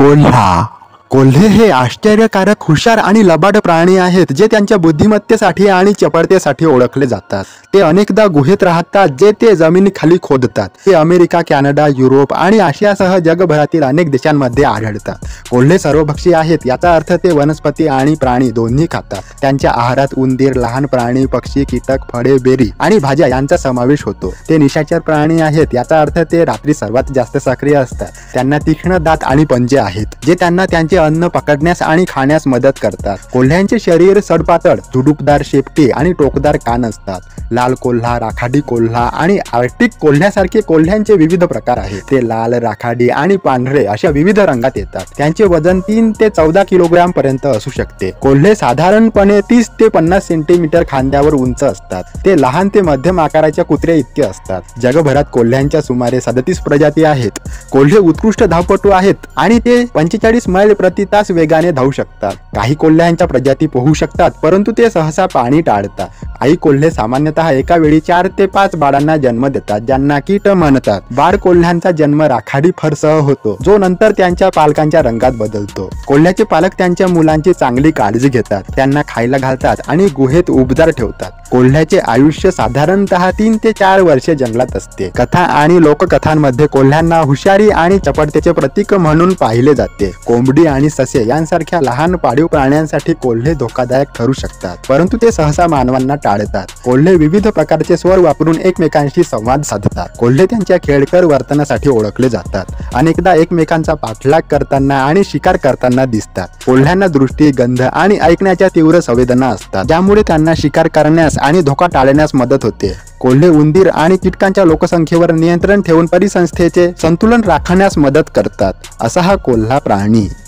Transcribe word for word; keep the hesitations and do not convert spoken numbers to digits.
कोल्हा कोल्हे हे आश्चर्यकारक हुशार आणि लबाड प्राणी आहेत जे त्यांच्या बुद्धिमत्तेसाठी आणि चपळतेसाठी ओळखले जातात। ते अनेकदा गुहेत राहतात जे ते जमिनीखाली खोदतात। ते अमेरिका, कॅनडा, युरोप आणि आशियासह जगभरातील अनेक देशांमध्ये आढळतात। कोल्हे सर्वभक्षी आहेत, याचा अर्थ ते वनस्पती आणि प्राणी दोन्ही खातात। त्यांच्या आहारात उंदीर, लहान प्राणी, पक्षी, कीटक, फळे, बेरी आणि भाज्या यांचा समावेश होतो। ते निशाचर प्राणी आहेत, याचा अर्थ ते रात्री सर्वात जास्त सक्रिय असतात। त्यांना तीक्ष्ण दात आणि पंजे आहेत जे त्यांना त्यांचे अन्न पकडण्यास आणि खाण्यास मदत करतात। कोल्ह्यांचे शरीर सडपातळ, झुडूपदार शेपटी आणि टोकदार कान असतात। लाल कोल्हा, राखाडी कोल्हा आणि आर्क्टिक कोल्ह्यासारखे कोल्ह्यांचे विविध प्रकार आहेत। ते लाल, राखाडी आणि पांढरे अशा विविध रंगात येतात। त्यांचे वजन तीन ते चौदा किलोग्रॅम पर्यंत असू शकते। कोल्हे साधारणपणे तीस ते पन्नास सेंटीमीटर खांद्यावर उंच असतात। ते लहान ते मध्यम आकाराच्या कुत्र्या इतके असतात। जगभरात कोल्ह्यांच्या सुमारे सदतीस प्रजाती आहेत। कोल्हे उत्कृष्ट धावपटू आहेत आणि ते पंचेचाळीस मैल प्रति तास वेगाने धावू शकतात। काही कोल्ह्यांच्या प्रजाती पोहू शकतात, परंतु ते सहसा पाणी टाळतात। आई कोल्हे सामान्यतः एका वेळी चार ते पाच बाळांना जन्म देतात, ज्यांना कीट म्हणतात। बाळ कोल्ह्यांचा जन्म राखाडी फरसह होतो, जो नंतर त्यांच्या पालकांच्या रंगात बदलतो। कोल्ह्याचे पालक त्यांच्या मुलांची चांगली काळजी घेतात, त्यांना खायला घालतात आणि गुहेत उबदार ठेवतात। कोल्ह्याचे आयुष्य साधारणतः तीन ते चार वर्षे जंगलात असते। कथा आणि लोककथांमध्ये कोल्ह्यांना हुशारी आणि चपळतेचे प्रतीक म्हणून पाहिले जाते। कोंबडी आणि ससे यांसारख्या लहान पाळीव प्राण्यांसाठी कोल्हे धोकादायक ठरू शकतात, परंतु ते सहसा मानवांना टाळतात। कोल्हे विविध प्रकारचे स्वर वापरून एकमेकांशी संवाद साधतात। कोल्हे त्यांच्या खेळकर वर्तनासाठी ओळखले जातात, अनेकदा एकमेकांचा पाठलाग करताना आणि शिकार करताना दिसतात। कोल्ह्यांना दृष्टी, गंध आणि ऐकण्याच्या तीव्र संवेदना असतात, ज्यामुळे त्यांना शिकार करण्यास आणि धोका टाळण्यास मदत होते। कोल्हे उंदीर आणि कीटकांच्या लोकसंख्येवर नियंत्रण ठेवून परिसंस्थेचे संतुलन राखण्यास मदत करतात। असा हा कोल्हा प्राणी